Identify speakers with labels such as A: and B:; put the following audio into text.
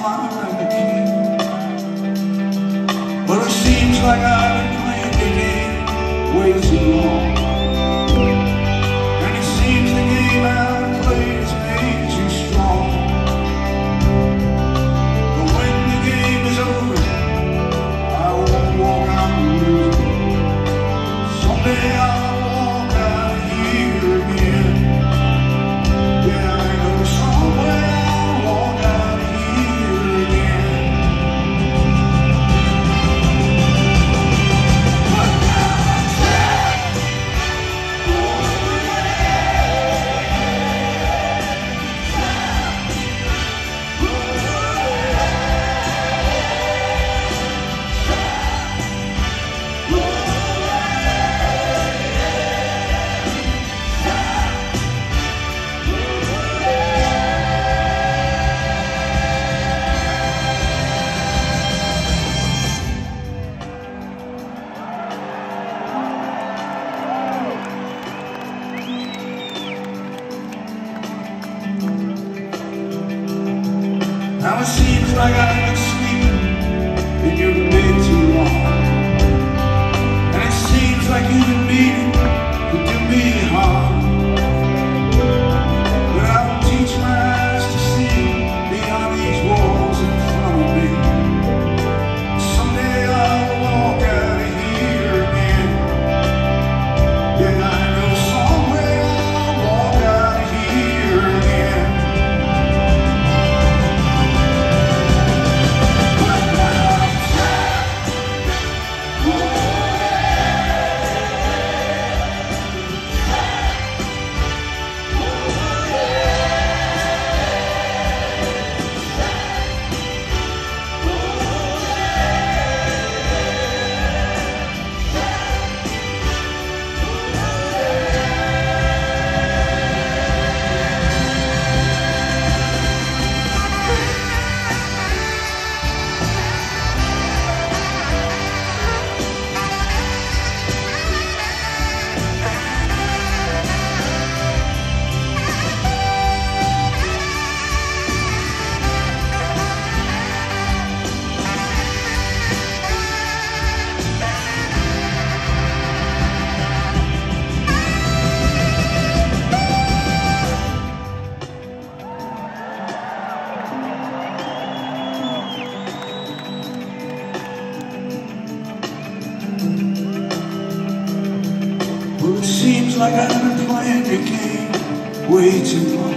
A: find the key. Well, it seems like I've been playing the game way too long, and it seems the game I've played has made you strong. But when the game is over, I won't walk out losing. Someday I'll walk out here again. Yeah, I know somewhere I'll walk out here again. Now it seems like I've been sleeping in your bed too long, and it seems like you've been meaning to do me harm. But I will teach my eyes to see beyond these walls in front of me. Someday I'll walk out of here again. Yeah, I know somewhere I'll walk out of here again. Well, it seems like I've been playing your game way too long,